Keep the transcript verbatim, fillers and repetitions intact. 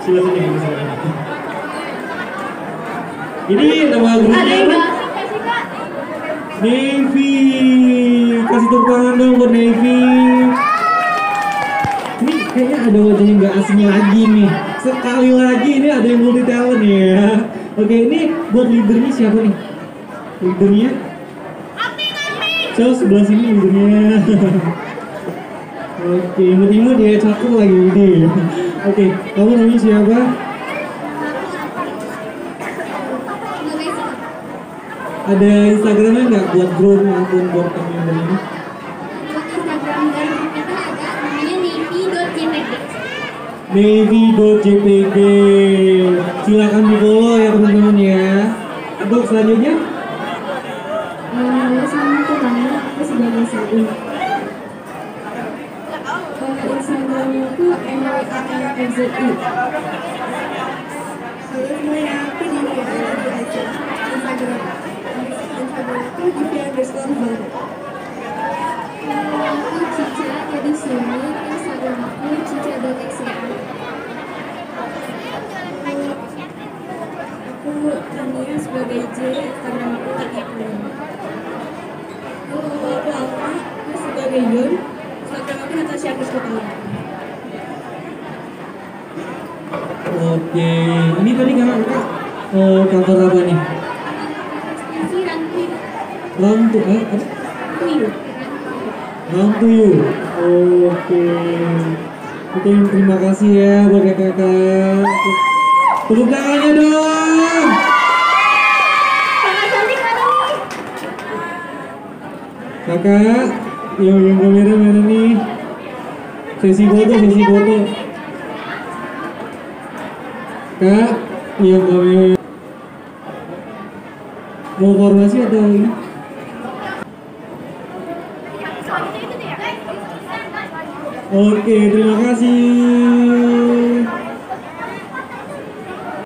Coba sini, misalnya. Ini nama grupnya apa? Navy. Kasih tepuk tangan dong buat Navy. Ini kayaknya ada wajah yang gak asing lagi nih. Sekali lagi ini ada yang multi talent ya. Oke, ini buat leadernya siapa nih? Leadernya? So, sebelah sini leadernya. Oke, imut-imut ya, cakep lagi ini. Oke, kamu namanya siapa? Ada Instagramnya nggak buat grup maupun buat teman-teman ini? Instagram dan kita ada namanya navy dot j p g. navy dot j p g. Silakan di follow ya teman-teman ya. Untuk selanjutnya? Uh, sama tuh kan, aku sebagai sain. Instagramnya tuh n w a n f z i. Halo semuanya, aku di Instagram. Instagram aku Jivi underscore baru. Aku Cica, jadi sini Instagram aku cica dot x a. Aku Tania sebagai J, Instagram aku Tania Kuning. Aku Alfa, aku sebagai Yon, Instagram aku Natasha Kristopaula. Oke, ini tadi kakak kak uh, cover apa nih? Rantu, eh? Tuyu. Rantu. Oke. Oke, terima kasih ya buat kakak-kakak. Tepuk tangannya dong. Kakak cantik mana nih? Kakak, yang yang kamera mana nih? Sesi foto, sesi foto. Kak, yang kamera. Mau formasi atau ini? Oke, terima kasih.